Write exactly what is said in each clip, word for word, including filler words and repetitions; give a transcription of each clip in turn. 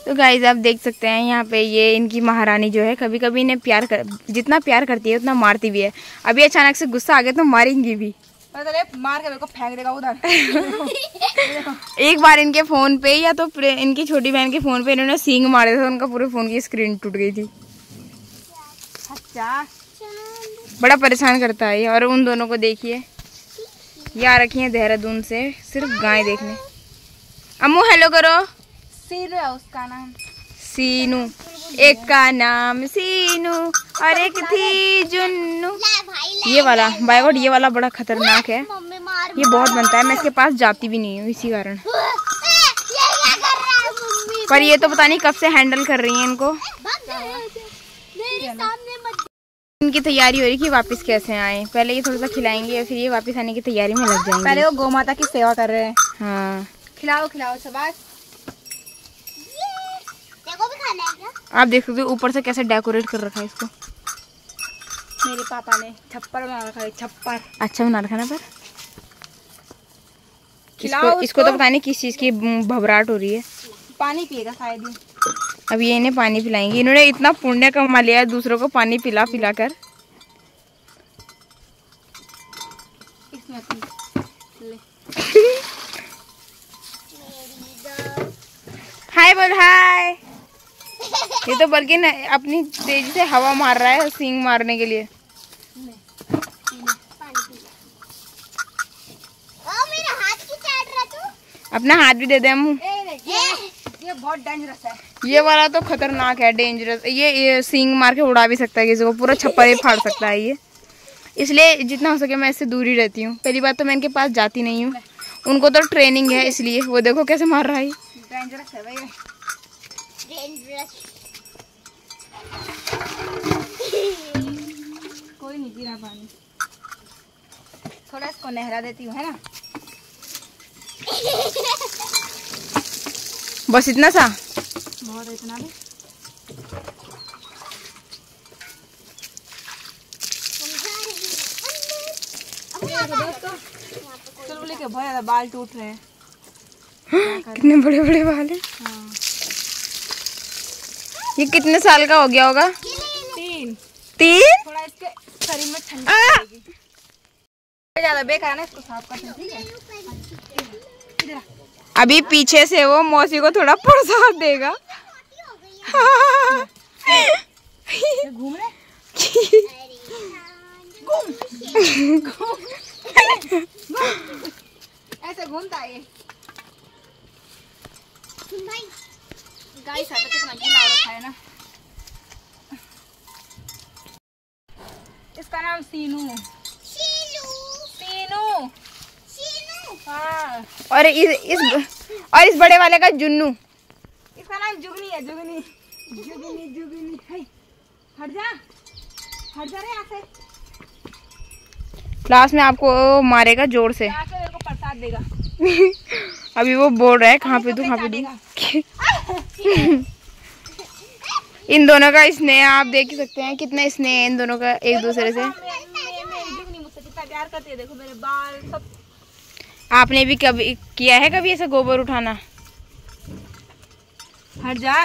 तो गाइस आप देख सकते हैं यहाँ पे ये इनकी महारानी जो है कभी कभी इन्हें प्यार कर जितना प्यार करती है उतना मारती भी है। अभी अचानक से गुस्सा आ गया तो मारेंगी भी, मार के मेरे को फेंक देगा उधर। एक बार इनके फोन पे या तो इनकी छोटी बहन के फोन पे इन्होंने सींग मारे थे, उनका पूरे फोन की स्क्रीन टूट गई थी। अच्छा बड़ा परेशान करता है ये। और उन दोनों को देखिए, ये आ रखी है देहरादून से सिर्फ गाय देखने। अम्मू हेलो करो। सीनू है उसका नाम, सीनू। एक का नाम सीनू और एक थी जुन्नू। ये वाला बाय गॉड, ये वाला बड़ा खतरनाक है, ये बहुत बनता है। मैं इसके पास जाती भी नहीं हूँ इसी कारण। पर ये तो पता नहीं कब से हैंडल कर रही है इनको। इनकी तैयारी हो रही कि वापस कैसे आए। पहले ये थोड़ा सा खिलाएंगे और फिर ये वापस आने की तैयारी में लग जाएंगे। पहले वो गौ माता की सेवा कर रहे हैं। हाँ खिलाओ खिलाओ शबाश। आप देख सकते हो ऊपर से कैसे डेकोरेट कर रखा है इसको। मेरे पापा ने छप्पर बना रखा है, छप्पर। अच्छा बना रखा ना। पर इसको, इसको तो पता नहीं किस चीज की भबराहट हो रही है। पानी पिएगा शायद ही। अब ये इन्हें पानी पिलाएंगे। इन्होंने इतना पुण्य कमा लिया है दूसरों को पानी पिला पिला कर। हाय बोल हाय। ये तो बल्कि न अपनी तेजी से हवा मार रहा है सींग मारने के लिए। अपना हाथ भी दे दे अम्मू। ये बहुत डेंजरस है। ये वाला तो खतरनाक है, डेंजरस। ये, ये सींग मार के उड़ा भी सकता है किसी को, पूरा छप्पर ही फाड़ सकता है ये। इसलिए जितना हो सके मैं इससे दूर ही रहती हूँ। पहली बात तो मैं इनके पास जाती नहीं हूँ, उनको तो ट्रेनिंग है इसलिए। वो देखो कैसे मार रहा है। डेंजरस है भाई, डेंजरस। कोई नहीं पी रहा पानी, थोड़ा इसको नहला देती हूँ, है ना। बस इतना सा, बहुत इतना भी। दोस्तों चुलबुली के बहुत ज्यादा बाल टूट रहे हैं। कितने बड़े बड़े बाल हैं। हाँ। ये कितने साल का हो गया होगा? तीन। तीन? थोड़ा इसके शरीर में ठंडा लगेगी। ज्यादा बेकार ना, इसको साफ करते हैं, ठीक है। अभी पीछे से वो मौसी को थोड़ा प्रसाद देगा। घूम रहे ऐसे घूमता है ये। गाइस कितना गीला रखा है ना। इसका नाम सीनू। सीनू सीनू हाँ। और इस इस और इस बड़े वाले का जुन्नू। इसका नाम जुगनी है, जुगनी जुगनी जुगनी। है हट जा, हट जा रे यहाँ से। क्लास में आपको मारेगा जोर से। यहाँ से मेरे को प्रसाद देगा। अभी वो बोल रहा है कहाँ पे दूँ कहाँ पे दूँ। इन दोनों का स्नेह आप देख सकते हैं, कितना स्नेह है इन दोनों का एक दूसरे से। मुझसे कितना प्यार करती है, देखो मेरे बाल सब। आपने भी कभी किया है कभी ऐसा गोबर उठाना? हट जा।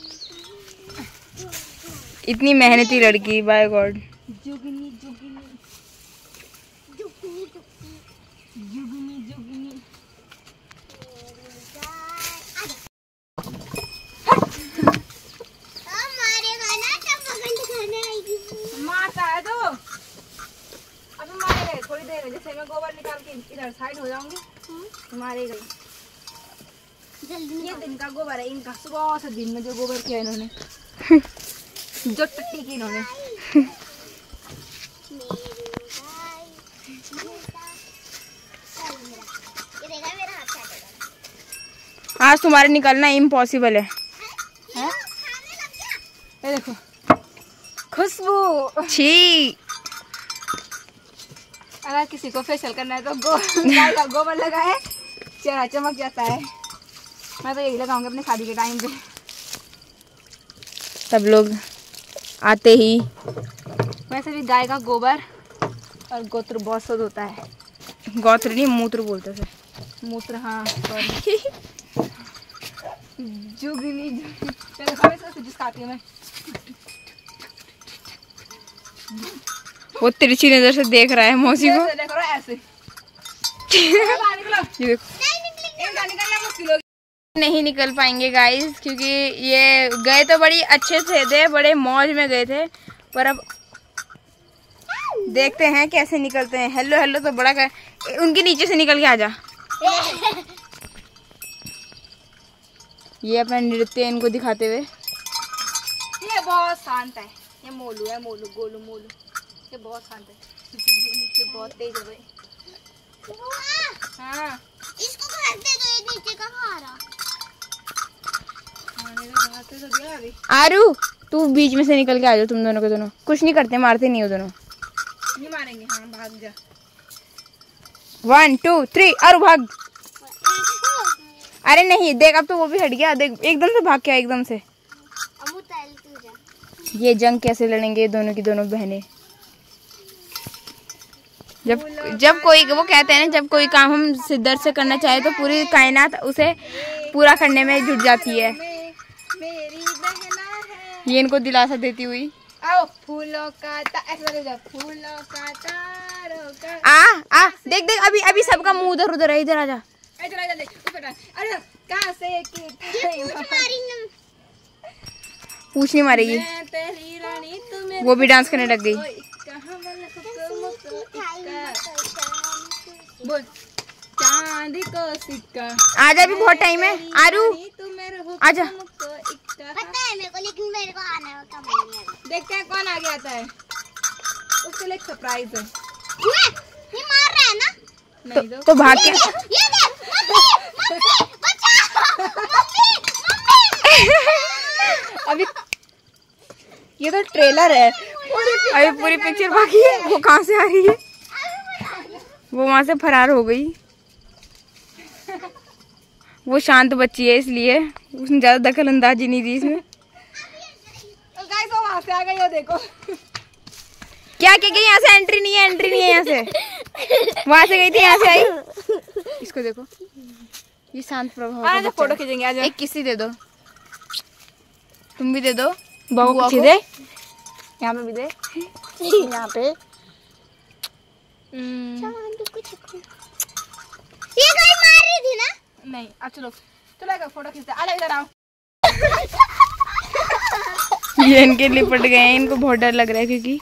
इतनी मेहनती लड़की, बाय गॉड। जुगनी जुगनी जुगनी जुगनी जुगनी। मारता है तो अभी मारेगा थोड़ी देर में। जैसे मैं गोबर निकाल के इधर साइड हो जाऊंगी तो मारेगा। ये दिन का गोबर है इनका, सुबह से दिन में जो गोबर किया इन्होंने। जो टट्टी की इन्होंने। आज तुम्हारे निकलना इम्पॉसिबल है। है? ये देखो खुशबू। छी। अगर किसी को फेशियल करना है तो गो गाय का गोबर लगाए, चेहरा चमक जाता है। मैं तो यही लगाऊंगी अपने शादी के टाइम पे। सब लोग आते ही। वैसे भी गाय का गोबर और गोत्र बहुत शुद्ध होता है। गोत्र नहीं मूत्र बोलते थे। मूत्र हाँ। जुगनी चलो खाने से जिस खाती हूँ मैं। वो तिरछी नजर से देख रहा है मौसी को। देख रहा है ऐसे। ये देखो नहीं निकल पाएंगे गाइस, क्योंकि ये गए तो बड़ी अच्छे से थे, बड़े मौज में गए थे, पर अब देखते हैं कैसे निकलते हैं। हेलो हेलो तो बड़ा कर, उनके नीचे से निकल के आ जा। ये अपना नृत्य इनको दिखाते हुए। ये बहुत शांत है, ये मोलू है, मोलू गोलू मोलू, ये बहुत शांत है, ये बहुत तेज है भाई। हाँ इसको घर दे दो, ये नीचे का खा रहा। खाने तो दिया अभी। आरू तू बीच में से निकल के आ जाओ, तुम दोनों को दोनों कुछ नहीं करते, मारते नहीं हो दोनों। नहीं मारेंगे, हाँ भाग जा। वन टू थ्री आरू भाग। अरे नहीं देख, अब तो वो भी हट गया, देख एकदम से भाग गया एकदम से। अमू तैल तू जा। ये जंग कैसे लड़ेंगे दोनों की दोनों बहनें। जब जब कोई वो कहते हैं ना, जब कोई काम हम शिद्दत से करना चाहे तो पूरी कायनात उसे पूरा करने में जुट जाती है। मेरी बहना है। ये इनको दिलासा देती हुई। आओ फूलों का ता ऐसे जा, फूलों का तारों का। आ आ देख देख, अभी अभी सबका मुंह उधर उधर है, इधर आजा। इधर आजा, देख ऊपर आ। अरे कहां से की पूछ नहीं मारेगी, मैं तेरी रानी तू मेरी। वो भी डांस करने लग गई। कहां वाला बोल चांद को सिक्का। आजा, भी बहुत टाइम है। आरू आजा। पता है मेरे को, लेकिन मेरे को आना है का मन नहीं है। देखते हैं कौन आगे आता है, उसके लिए एक सरप्राइज है। ये ये मार रहा है ना। तो, नहीं तो भाग के ये देख मम्मी मम्मी बचाओ मम्मी मम्मी। अभी ये तो ट्रेलर है, अभी पूरी पिक्चर बाकी है। वो कहाँ से आ रही है, वो वहां से फरार हो गई। वो शांत बच्ची है इसलिए उसने ज्यादा दखल अंदाजी नहीं दी इसमें। तो गाइस वो वहां से आ गई है, देखो क्या क्या क्या, यहाँ से एंट्री नहीं है, एंट्री नहीं है यहाँ से। वहां से गई थी, यहाँ से आई। इसको देखो, ये शांत प्रभाव का बच्चा फोटो है। खींचेंगे, आ जाओ। एक किसी दे दो, तुम भी दे दो, बुआ को दे, यहाँ पे भी दे, यहाँ पे। ये कोई मार रही थी ना। नहीं अब चलो चलो एक फोटो खींचते हैं। आ इधर आओ। ये इनके लिपट गए हैं, इनको बहुत डर लग रहा है क्योंकि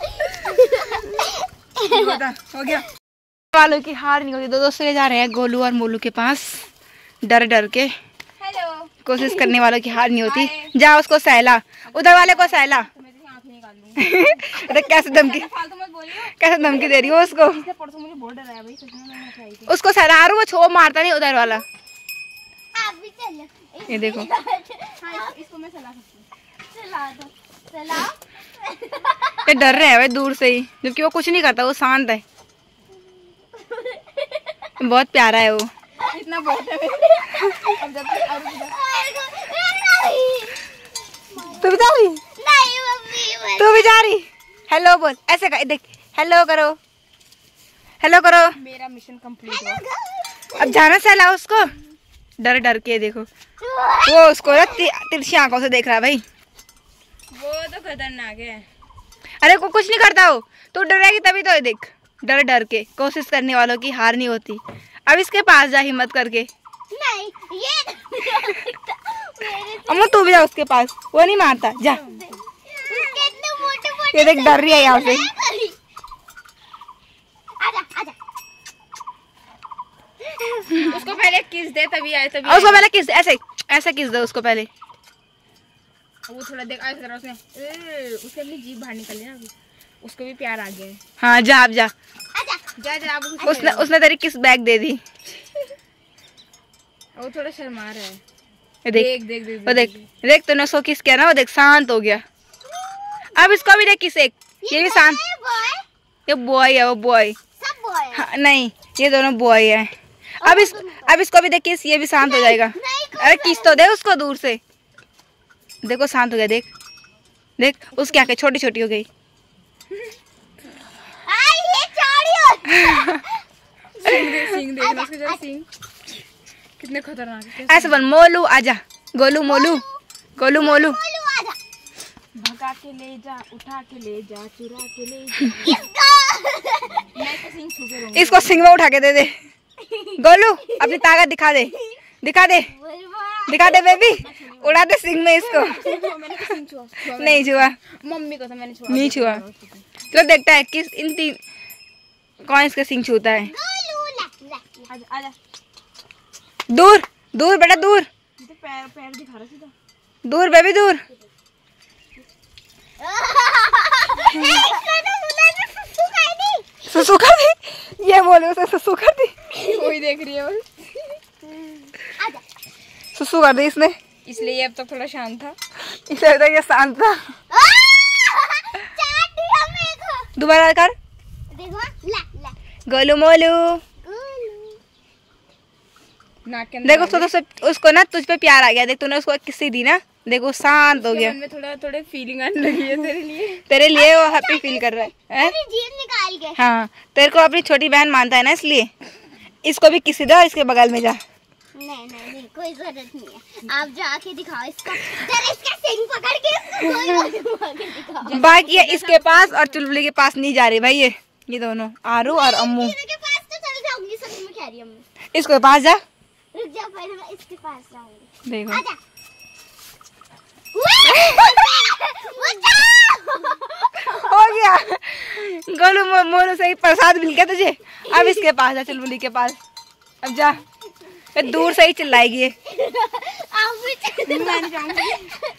हो गया। वालों की हार नहीं होती। दो दोस्त ले जा रहे हैं गोलू और मोलू के पास, डर डर के। हेलो। कोशिश करने वालों की हार नहीं होती। जा उसको सहला, उधर वाले को सहला। अरे कैसे धमकी, फालतू मत बोलियो। कैसे धमकी दे रही हो उसको। इससे परसों मुझे बहुत डर आया भाई, सच में मैंने ट्राई किया। उसको सहला, आरू वो छो मारता नहीं उधर वाला। आप भी चलो। ये देखो हाँ इसको मैं चला सकती हूँ। चला दो चलाओ। ये डर रहे हैं भाई दूर से ही, जबकि वो कुछ नहीं करता, वो शांत है, बहुत प्यारा है वो। इतना बहुत है। अब जब तक आरू तू भी जा रही, नहीं मम्मी तू भी जा रही। हेलो बोल, ऐसे कर, देख हेलो करो, हेलो करो। मेरा मिशन कंप्लीट हुआ। अब जाना सहला उसको, डर डर के। देखो वो उसको ना ति, तिरछी आंखों से देख रहा है भाई। वो तो खतरनाक है। अरे को कुछ नहीं करता वो, तू डरेगी तभी तो। देख डर डर के, कोशिश करने वालों की हार नहीं होती। अब इसके पास जा हिम्मत करके। नहीं ये अम्मा तू भी जा उसके पास, वो नहीं मारता, जा। उसके इतने मोटे मोटे। ये देख डर रही है यहाँ से। आजा आजा। उसको पहले किस दे तभी आए, तभी और उसको पहले किस, ऐसे ऐसे किस दो उसको पहले। वो थोड़ा देख आया करा उसने। ए, उसके अपनी जीभ बाहर निकल लिया अभी, उसको भी प्यार आ गया है। हाँ जा, अब जा। आजा। जा जा अब उसने उसने तेरी किस बैग दे दी। वो थोड़ा शर्मा रहा है। ये देख देख देख देख वो देख देख, तूने उसको किस किया ना, वो देख शांत हो गया। अब इसको भी देख किस, एक ये भी शांत। बॉय ये बॉय है, वो बॉय। सब बॉय। हाँ, नहीं ये दोनों बॉय है। अब इस अब इसको भी देख किस, ये भी शांत हो जाएगा। अरे किस तो दे उसको दूर से। देखो शांत हो गया, देख देख उसकी आंखें छोटी छोटी हो गई। आई ये चौड़ी हो। सिंग देख सिंग देखना उसके जरा सिंग कितने खतरनाक है। ऐसे बन मोलू आजा, गोलू मोलू, गोलू मोलू। भगा के ले जा, उठा के ले जा, चुरा के ले जा। मैं तो सिंह छू के रहूंगी। इसको सिंह में उठा के दे दे। गोलू अपनी ताकत दिखा दे, दिखा दे, दिखा दे बेबी, उड़ा दे सिंह में इसको। मैंने तो सिंह छुआ, छुआ नहीं छुआ, मम्मी को तो मैंने छुआ नहीं छुआ। चलो देखता है किस इन तीन कौन इसका सिंह छूता है। आजा आजा। दूर दूर बेटा दूर, तो पैर पैर दिखा रहा सीधा। दूर बेबी दूर। सुसु कर दी, ये बोले उसे सुसु कर दी। वही देख रही है बस। सुसु कर दी इसने, इसलिए अब तक थोड़ा शांत था। इसलिए अभी तक ये शांत था। दोबारा कर। गोलू मोलू। नाक के अंदर देखो उसको तो उसको ना तुझ पे प्यार आ गया। देख तूने उसको किसी दी ना, देखो शांत हो गया। मन में थोड़ा थोड़े फीलिंग आने लगी है तेरे लिए। तेरे लिए वो हैप्पी फील कर रहा है, है? जीभ निकाल के। हाँ तेरे को अपनी छोटी बहन मानता है ना, इसलिए इसको भी किसी दे और इसके बगल में जा। नहीं नहीं नहीं कोई जरूरत नहीं है, आप जाके दिखाओ इसको। जरा इसका सिंग पकड़ के इसको गोलू के दिखाओ। बाकी ये इसके पास और चुलबुली के पास नहीं जा रही भाई। ये ये दोनों आरू और अम्मू के पास तो चल जाऊंगी, सच में कह रही हूं मैं। इसके पास जा। रुक जा, पहले मैं इसके पास जाऊंगी। देखो आजा। हो गया, गोलू मो, मोलू से ही प्रसाद मिल गया तुझे। अब इसके पास जा, चुलबुली के पास। अब जा, ये दूर से ही चिल्लाएगी ये। आप भी चल। मैं नहीं जाऊंगी।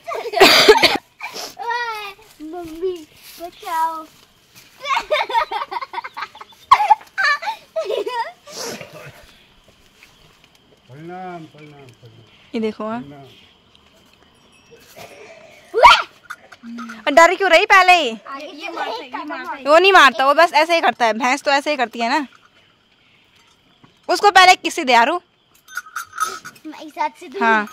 ओए, मम्मी बचाओ। प्रणाम प्रणाम प्रणाम। ये देखो हाँ, डर क्यों रही पहले ही? ये मारता है, ये मारता है। वो नहीं मारता, वो बस ऐसे ही करता है। भैंस तो ऐसे ही करती है ना। उसको पहले किसी दे आरू। मैं इस हाथ से दूं। हाँ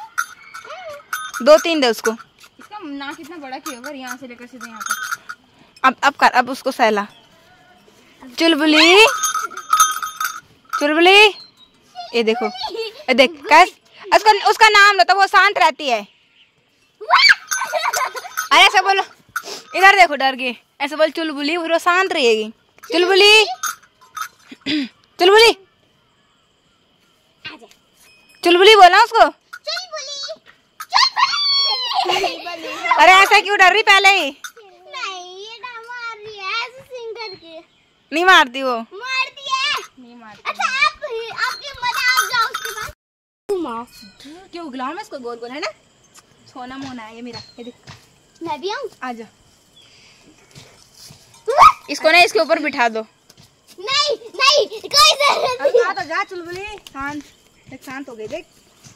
दो तीन दे उसको। इसका नाक कितना बड़ा क्यों होगा, यहाँ से लेकर सीधे यहाँ तक। अब अब कर, अब उसको सहला। चुलबुली, चुलबुली, ये देखो, ये देख कैस उसका उसका नाम लो तो वो शांत रहती है। अरे ऐसे बोलो, इधर देखो डर गई। ऐसे बोल चुलबुली, वो शांत रहेगी। चुलबुली, चुलबुली, चुलबुली बोला उसको। अरे ऐसा क्यों डर रही पहले ही? नहीं ये ना मार रही है, ऐसे सिंग करके नहीं मारती वो। मारती है। नहीं मारता। अच्छा आप आपकी मत, आप जाओ उसके पास घुमाओ। क्यों उगलाऊं मैं इसको गोल गोल, है ना? सोना मोना है ये मेरा। ये देख, मैं भी आऊँ। आजा। इसको ना इसके ऊपर बिठा दो। नहीं नहीं कोई जरूरत अब नहीं। आ तो जा चुलबुली, शांत देख, शांत हो गई देख।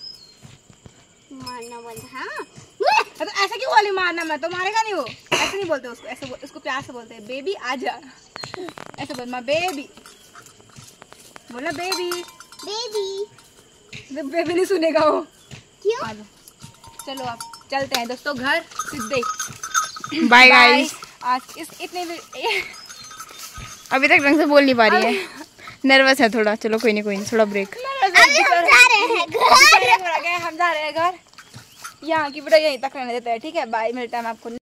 मारना बंद। हाँ तो ऐसे क्यों वाली मारना, मैं तो मारेगा नहीं वो। ऐसे नहीं बोलते उसको, ऐसे बोल, उसको प्यार से बोलते हैं बेबी आजा। ऐसे बोल, माँ बेबी, बोला बेबी। बेबी। बेबी नहीं सुनेगा वो। क्यों? आजा, चलो अब चलते हैं दोस्तों घर सीधे। Bye guys. आज इस इतने भी अभी तक ढंग से बोल नहीं पा रही है, नर्वस है थोड़ा। चलो कोई नहीं कोई नहीं, थोड़ा ब्रेक। अभी हम जा रहे हैं घर। हम जा रहे हैं घर। यहाँ की वीडियो यहीं तक रहने देते हैं, ठीक है? बाय, मिलता है आपको।